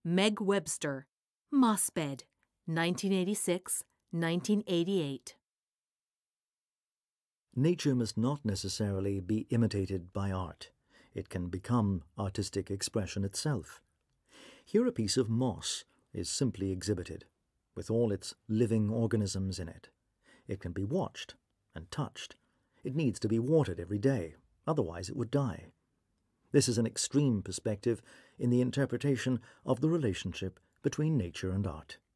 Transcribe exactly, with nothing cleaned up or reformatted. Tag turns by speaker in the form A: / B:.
A: Meg Webster, Mossbed, nineteen eighty-six to nineteen eighty-eight.
B: Nature must not necessarily be imitated by art. It can become artistic expression itself. Here a piece of moss is simply exhibited, with all its living organisms in it. It can be watched and touched. It needs to be watered every day, otherwise it would die. This is an extreme perspective in the interpretation of the relationship between nature and art.